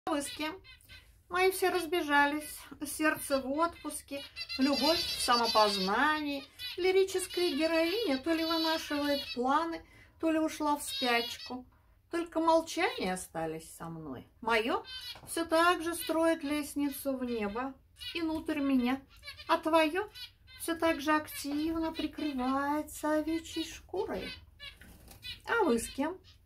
А вы с кем? Мои все разбежались. Сердце в отпуске, любовь в самопознании. Лирическая героиня то ли вынашивает планы, то ли ушла в спячку. Только молчание остались со мной. Мое все так же строит лестницу в небо и внутрь меня. А твое все так же активно прикрывается овечьей шкурой. А вы с кем?